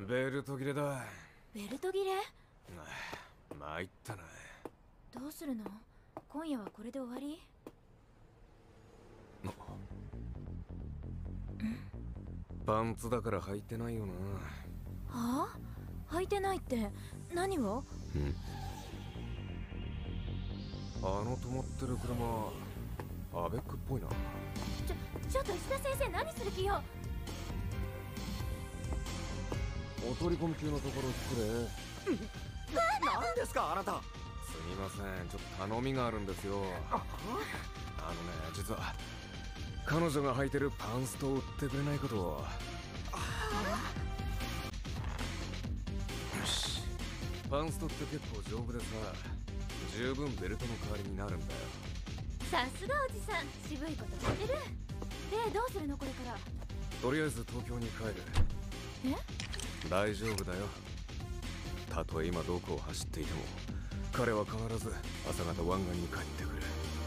ベルト切れだ。 ベルト切れ？ 参ったな。 どうするの？今夜はこれで終わり？ パンツだから履いてないよな。 はあ？履いてないって何を？ あの止まってる車アベックっぽいな。 ちょっと石田先生、何する気よ。 お取り込み中のところ失礼。 何ですかあなた。 すみません、ちょっと頼みがあるんですよ。実は彼女が履いてるパンストを売ってくれないことを。よし、パンストって結構丈夫でさ、十分ベルトの代わりになるんだよ。 さすがおじさん、渋いこと知ってる。で、どうするのこれから？ とりあえず東京に帰る。 え？ 大丈夫だよ。たとえ今どこを走っていても彼は必ず朝方湾岸に帰ってくる。